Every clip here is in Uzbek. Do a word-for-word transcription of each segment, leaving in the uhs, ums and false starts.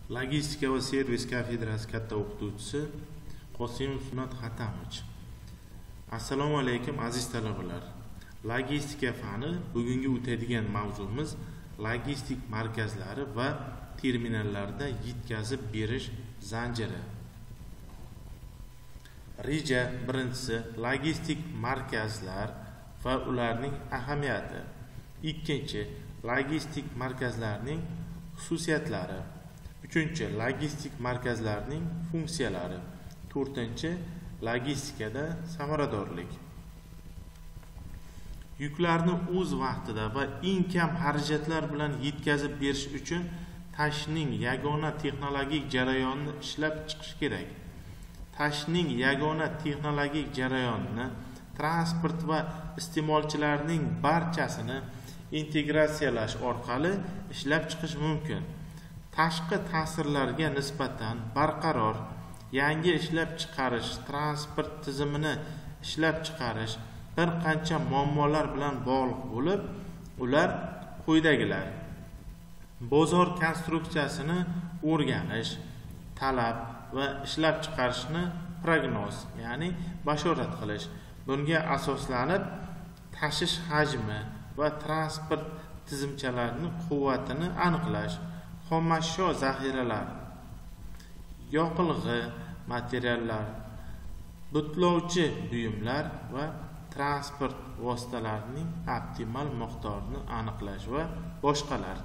Logistika va servis kafedrasi katta o'qituvchisi Qosimov Sunnat Xatamich. Assalomu alaykum aziz talabalar. Logistika fani bugungi o'tadigan mavzuimiz logistik markazlari va terminallarda yetkazib berish zanjiri. Reja birinchisi logistik markazlar va ularning ahamiyati. Ikkinchi logistik markazlarning xususiyatlari. Uchinchi logistik markazlarning funksiyalari. To'rtinchi logistikada samaradorlik. Yuklarni o'z vaqtida va eng kam xarajatlar bilan yetkazib berish uchun tashning yagona texnologik jarayonni ishlab chiqish kerak. Tashning yagona texnologik jarayonni transport va iste'molchilarning barchasini integratsiyalash orqali ishlab chiqish mumkin. Tashqi ta'sirlarga nisbatan barqaror yangi ishlab chiqarish transport tizimini ishlab chiqarish bir qancha muammolar bilan bog'liq bo'lib, ular quyidagilar: bozor konstruksiyasini o'rganish, talab va ishlab chiqarishni prognoz, ya'ni bashorat qilish. Bunga asoslanib tashish hajmi va transport tizimchalarining quvvatini aniqlash, xomashyo zaxiralari, yoqilg'i materiallar, butlovchi buyumlar va transport vositalarining optimal miqdorini aniqlash va boshqalar.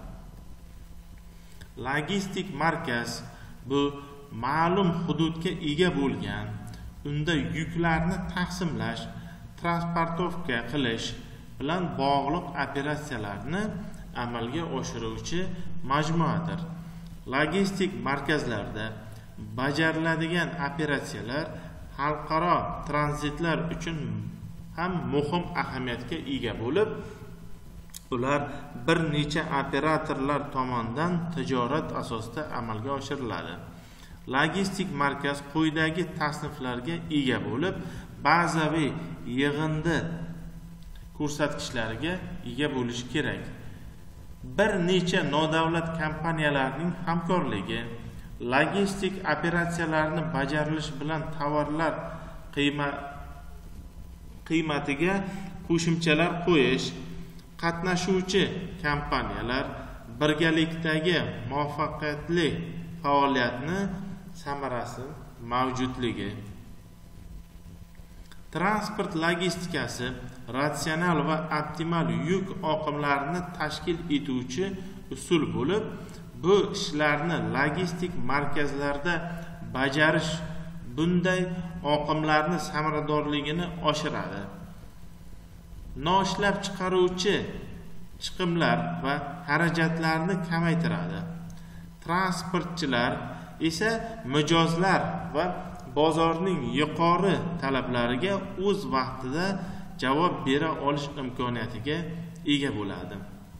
Logistik markaz bu ma'lum hududga ega bo'lgan, unda yuklarni taqsimlash, transportovka qilish bilan bog'liq operatsiyalarni amalga oshiruvchi majmuadir. Logistik markazlarda bajariladigan operatsiyalar xalqaro tranzitlar uchun ham muhim ahamiyatga ega bo'lib, ular bir necha operatorlar tomonidan tijorat asosida amalga oshiriladi. Logistik markaz quyidagi tasniflarga ega bo'lib, bazaviy yig'indi ko'rsatkichlariga ega bo'lishi kerak. Bir necha nodavlat kompaniyalarning hamkorligi, logistik operatsiyalarni bajarilishi bilan tovarlar qiymat qiymatiga qo'shimchalar qo'yish, qatnashuvchi kompaniyalar birgalikdagi muvaffaqiyatli faoliyatni samarasi mavjudligi. Transport logistikasi ratsional va optimal yuk oqimlarini tashkil etuvchi usul bo'lib, bu ishlarni logistik markazlarda bajarish bunday oqimlarni samaradorligini oshiradi. Noishlab chiqaruvchi chiqimlar va xarajatlarni kamaytiradi. Transportchilar esa mijozlar va bozorning yuqori talablariga o'z vaqtida javob bera olish imkoniyatiga ega bo'ladi.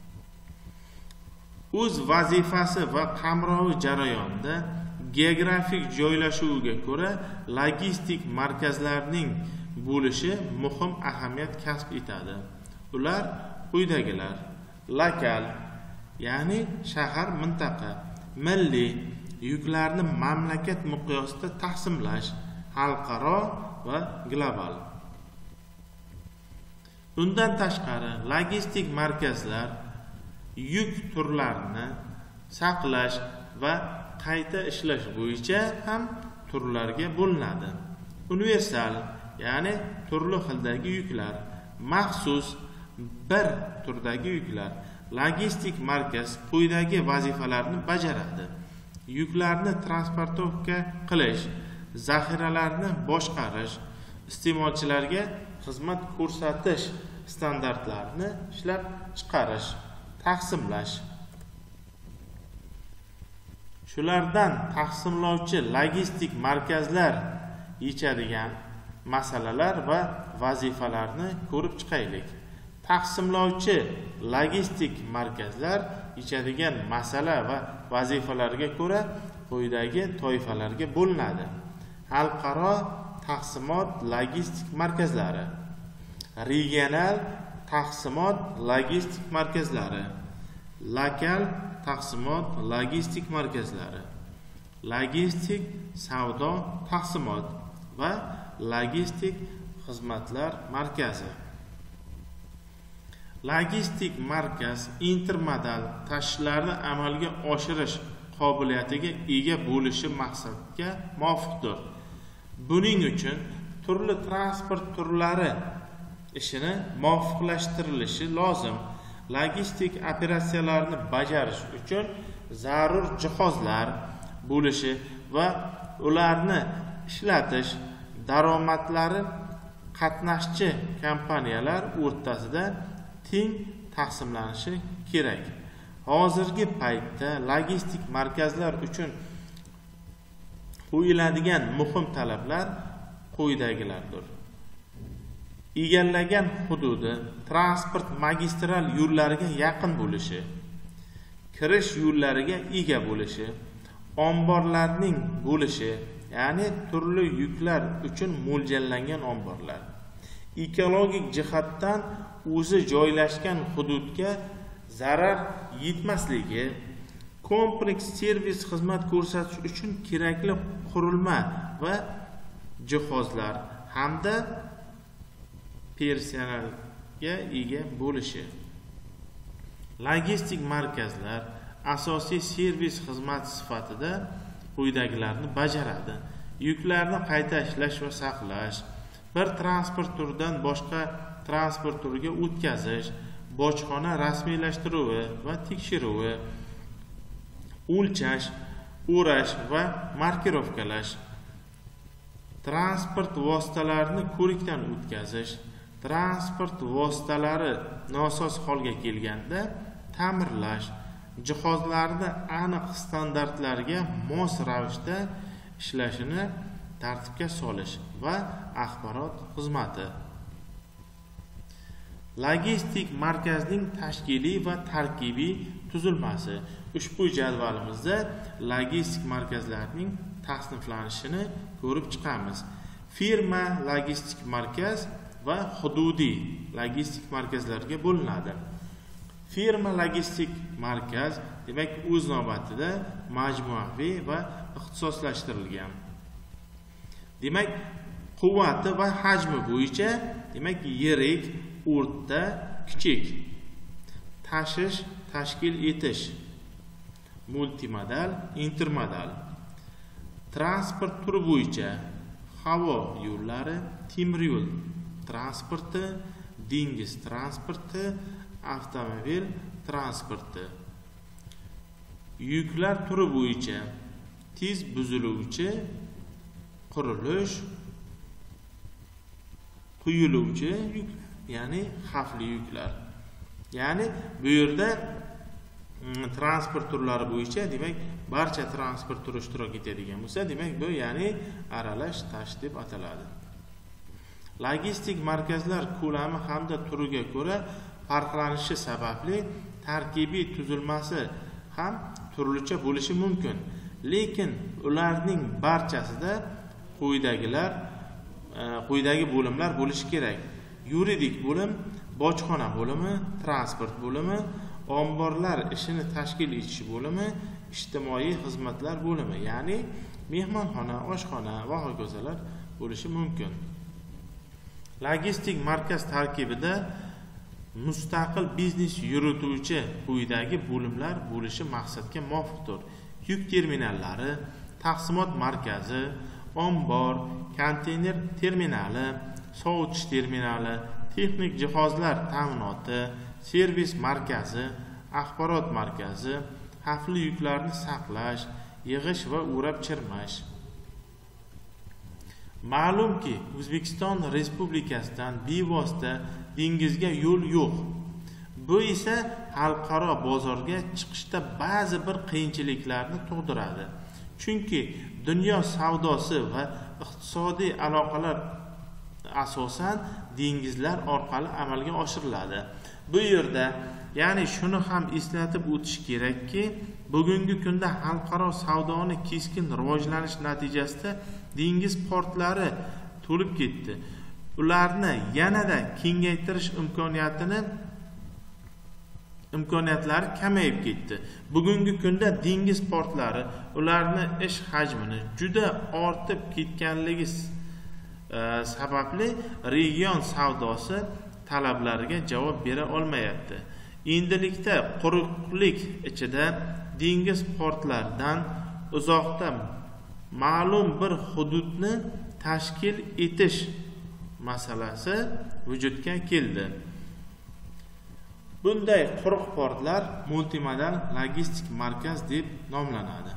O'z vazifasi va qamrovi jarayonida geografik joylashuviga ko'ra logistik markazlarning bo'lishi muhim ahamiyat kasb etadi. Ular quyidagilar: lokal, ya'ni shahar mintaqa, milliy, yuklarni mamlakat miqyosida taqsimlash, xalqaro va global. Bundan tashqari, logistik markazlar yuk turlarini saqlash va qayta ishlash bo'yicha ham turlarga bo'linadi. Universal, ya'ni turli xildagi yuklar, maxsus bir turdagi yuklar. Logistik markaz quyidagi vazifalarni bajaradi: yuklarni transportovka qilish, zaxiralarni boshqarish, iste'molchilarga xizmat ko'rsatish standartlarini ishlab chiqarish, taqsimlash. Shulardan taqsimlovchi logistik markazlar yechadigan masalalar va vazifalarni ko'rib chiqaylik. Taqsimlovchi logistik markazlar yechadigan masala va vazifalarga ko'ra quyidagi toifalarga bo'linadi: xalqaro taqsimot logistik markazlari, regional taqsimot logistik markazlari, lokal taqsimot logistik markazlari. logistik savdo taqsimot va logistik xizmatlar markazi. Logistik markaz intermodal tashishlarni amalga oshirish qobiliyatiga ega bo'lishi maqsadga muvofiqdir. Buning uchun turli transport turlari ishini muvofiqlashtirilishi lozim. Logistik operatsiyalarni bajarish uchun zarur jihozlar bo'lishi va ularni ishlatish daromadlari qatnashchi kompaniyalar o'rtasida teng taqsimlanishi kerak. Hozirgi paytda logistik markazlar uchun qo'yiladigan muhim talablar quyidagilardir. Egallagan hududi transport magistral yo'llariga yaqin bo'lishi, kirish yo'llariga ega bo'lishi, omborlarning bo'lishi, ya'ni turli yuklar uchun mo'ljallangan omborlar, ekologik jihatdan o'zi joylashgan hududga zarar yetmasligi, kompleks servis xizmat ko'rsatish uchun kerakli qurilma va jihozlar hamda personalga ega bo'lishi. Logistik markazlar asosiy servis xizmat sifatida quyidagilarni bajaradi. Yuklarni qayta ishlash va saqlash, bir transport turidan boshqa transport turiga o'tkazish, bojxona rasmiylashtiruvi va tekshiruvi, o'lchash, o'rash va markirovkalash, transport vositalarini ko'rikdan o'tkazish, transport vositalari nosoz holga kelganda ta'mirlash, jihozlarni aniq standartlarga mos ravishda ishlashini tartibga solish va axborot xizmati. Logistik markazning tashkiliy va tarkibiy tuzilmasi. Ushbu jadvalimizda logistik markazlarning tasniflanishini ko'rib chiqamiz. Firma logistik markaz va hududiy logistik markazlarga bo'linadi. Firma logistik markaz demak o'z navbatida majmuaviy va ixtisoslashtirilgan. Demak, quvvati va hajmi bo'yicha demak yirik, o'rta, kichik, tashish, tashkil etish, multimodal, intermodal. Transport turi bo'yicha havo yo'llari, temir yo'l transporti, dengiz transporti, avtomobil transporti. Yuklar turi bo'yicha tez buziluvchi, qurilish, quyiluvchi yuk, ya'ni xavfli yuklar. Ya'ni bu yerda transport turlari bo'yicha demak barcha transport turi ishtirok etadigan bo'lsa, demak bu ya'ni aralash tash deb ataladi. Logistik markazlar ko'lami hamda turiga ko'ra farqlanishi sababli tarkibiy tuzilmasi ham turlicha bo'lishi mumkin. Lekin ularning barchasida quyidagilar quyidagi bo'limlar bo'lishi kerak. Yuridik bo'lim, bojxona bo'limi, transport bo'limi, omborlar ishini tashkil etish bo'limi, ijtimoiy xizmatlar bo'limi, ya'ni mehmonxona, oshxona va hokazolar bo'lishi mumkin. Logistik markaz tarkibida mustaqil biznes yurituvchi quyidagi bo'limlar bo'lishi maqsadga muvofiqdir. Yuk terminallari, taqsimot markazi, ombor, konteyner terminali, sovutish terminali, texnik jihozlar ta'minoti, servis markazi, axborot markazi, xavfli yuklarni saqlash, yig'ish va o'rab chirmash. Ma'lumki, O'zbekiston Respublikasidan bevosita dengizga yo'l yo'q. Bu esa xalqaro bozorga chiqishda ba'zi bir qiyinchiliklarni tug'diradi. Chunki dunyo savdosi va iqtisodiy aloqalar asosan dengizlar orqali amalga oshiriladi. Bu yerda ya'ni shuni ham eslatib o'tish kerakki, bugungi kunda xalqaro savdoni keskin rivojlanish natijasida dengiz portlari to'lib ketdi. Ularni yanada kengaytirish imkoniyatini imkoniyatlari kamayib ketdi. Bugungi kunda dengiz portlari ularni ish hajmini juda ortib ketganligi sababli region savdosi talablariga javob bera olmayapti. Endilikda quruqlik ichida dengiz portlaridan uzoqda ma'lum bir hududni tashkil etish masalasi vujudga keldi. Bunday quruq portlar multimodal logistik markaz deb nomlanadi.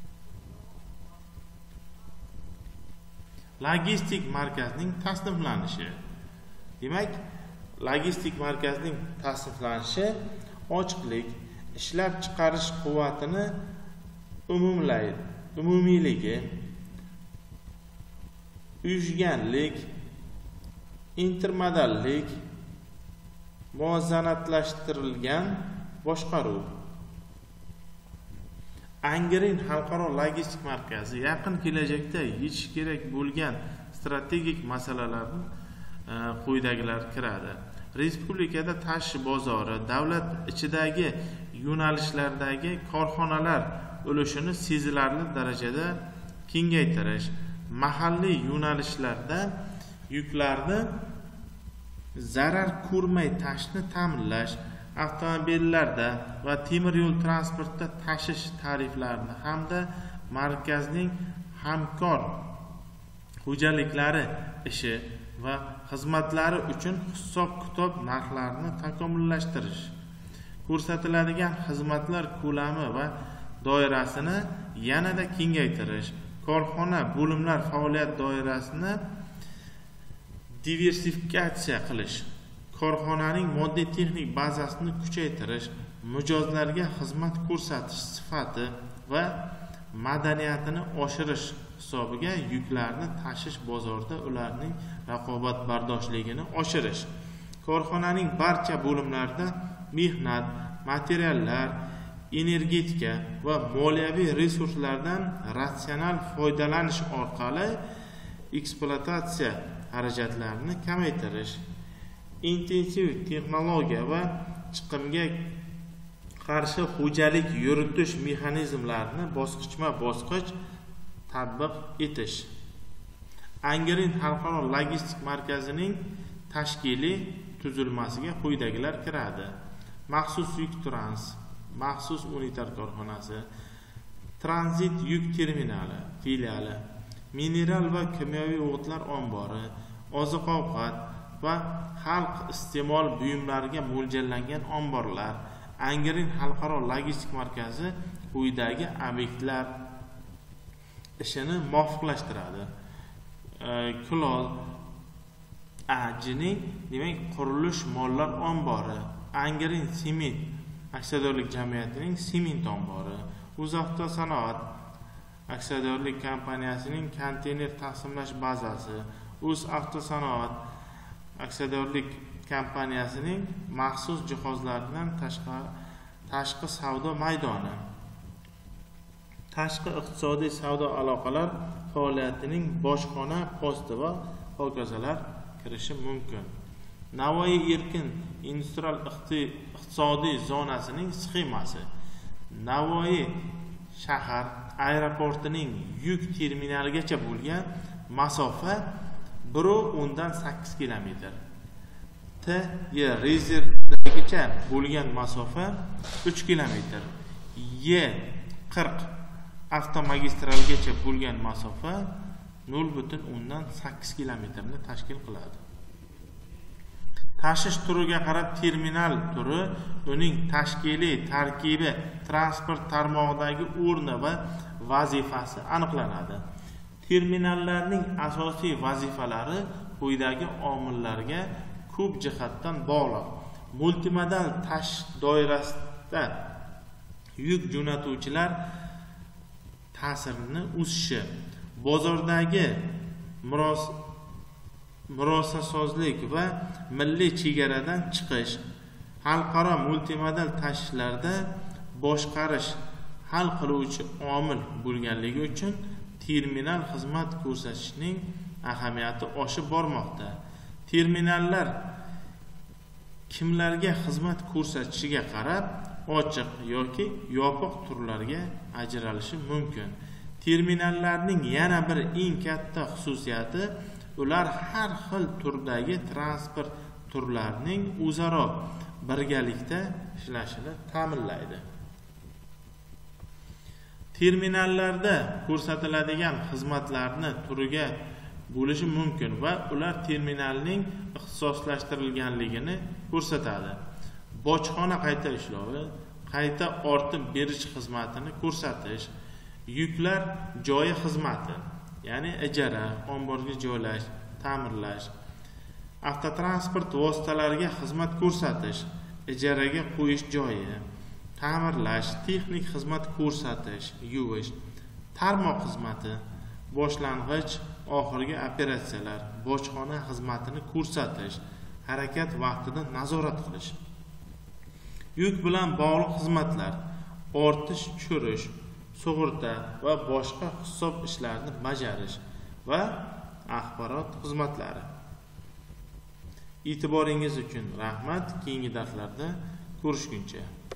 Logistik markazning tasniflanishi. Demak, logistik markazning tasniflanishi ochiqlik, ishlab chiqarish quvvatini umumlaydi, umumiyligi, uyushganlik, intermodallik, muvozanatlashtirilgan boshqaruv. Angren xalqaro logistik markazi yaqin kelajakda yechish kerak bo'lgan strategik masalalarni quyidagilar kiradi. Respublikada tashish bozori, davlat ichidagi yo'nalishlardagi korxonalar ulushini sezilarli darajada kengaytirish, mahalliy yo'nalishlarda yuklarni zarar ko'rmay tashishni ta'minlash, avtomobillarda va temir yo'l transportida tashish tariflarini hamda markazning hamkor xo'jaliklari ishi va xizmatlari uchun hisob-kitob narxlarini takomillashtirish, ko'rsatiladigan xizmatlar ko'lami va doirasini yanada kengaytirish, korxona bo'limlar faoliyat doirasini diversifikatsiya qilish, korxonaning moddiy texnik bazasini kuchaytirish, mijozlarga xizmat ko'rsatish sifati va madaniyatini oshirish hisobiga yuklarni tashish bozorida ularning raqobatbardoshligini oshirish, korxonaning barcha bo'limlarida mehnat, materiallar, energetika va moliyaviy resurslardan ratsional foydalanish orqali ekspluatatsiya xarajatlarini kamaytirish, intensiv texnologiya va chiqimga qarshi xo'jalik yuritish mexanizmlarini bosqichma-bosqich tatbiq etish. Angren xalqaro logistik markazining tashkiliy tuzilmasiga quyidagilar kiradi. Maxsus yuk trans, maxsus unitar korxonasi, tranzit yuk terminali, filiali, mineral va kimyoviy o'g'itlar ombori, oziq-ovqat va xalq iste'mol buyumlariga mo'ljallangan omborlar. Angren xalqaro logistik markazi quyidagi obyektlar ishini muvofiqlashtiradi. Klol Ajning, demak, qurilish mollar ombori, Angren sement aksiyadorlik jamiyatining sement ombori, O'zavtosanoat aksiyadorlik kompaniyasining konteyner taqsimlash bazasi, O'zavtosanoat aksiyadorlik kompaniyasining maxsus jihozlardan tashqi tashqi savdo maydoni, tashqi iqtisodiy savdo aloqalar faoliyatining bojxona posti va hokazolar kirishi mumkin. Navoiy erkin industrial iqtisodiy zonasining sxemasi. Navoiy shahar aeroportining yuk terminaligacha bo'lgan masofa bir o'ndan sakkiz kilometr. T Y rezervdagicha bo'lgan masofa uch kilometr. Y qirq avtomagistralgacha bo'lgan masofa nol butun o'ndan sakkiz kilometrni tashkil qiladi. Tashish turiga qarab terminal turi, uning tashkiliy tarkibi, transport tarmog'idagi o'rni va vazifasi aniqlanadi. Terminallarning asosiy vazifalari quyidagi omillarga ko'p jihatdan bog'liq. Multimodal tashish doirasida yuk jo'natuvchilar ta'sirining o'sishi, bozordagi murosasozlik va milliy chegaradan chiqish, xalqaro multimodal tashishlarda boshqarish hal qiluvchi omil bo'lganligi uchun terminal xizmat ko'rsatishning ahamiyati oshib bormoqda. Terminallar kimlarga xizmat ko'rsatishiga qarab ochiq yoki yopiq turlarga ajralishi mumkin. Terminallarning yana bir eng katta xususiyati ular har xil turdagi transport turlarining o'zaro birgalikda ishlashini ta'minlaydi. Terminallarda ko'rsatiladigan xizmatlarni turiga bo'lishi mumkin va ular terminalning ixtisoslashtirilganligini ko'rsatadi. Bojxona qayta ishlovi, qayta ortib berish xizmatini ko'rsatish, yuklar joyi xizmati, ya'ni ijara, omborga joylash, ta'mirlash, avtotransport vositalariga xizmat ko'rsatish, ijaraga qo'yish joyi, ta'mirlash, texnik xizmat ko'rsatish, yuvish, tarmoq xizmati, boshlang'ich, oxirgi operatsiyalar, bojxona xizmatini ko'rsatish, harakat vaqtida nazorat qilish, yuk bilan bog'liq xizmatlar, ortish, tushirish, sug'urta va boshqa hisob ishlarini bajarish va axborot xizmatlari. E'tiboringiz uchun rahmat. Keyingi darslarda ko'rishguncha